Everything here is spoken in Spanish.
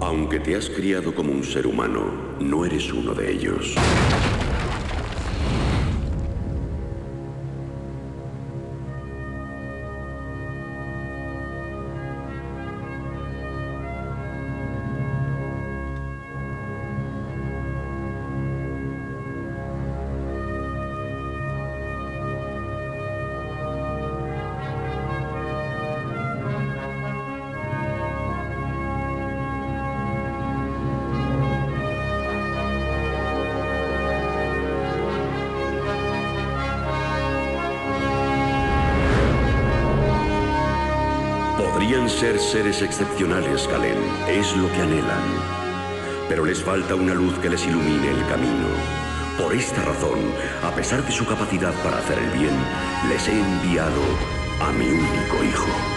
Aunque te has criado como un ser humano, no eres uno de ellos. Podrían ser seres excepcionales, Kalen. Es lo que anhelan. Pero les falta una luz que les ilumine el camino. Por esta razón, a pesar de su capacidad para hacer el bien, les he enviado a mi único hijo.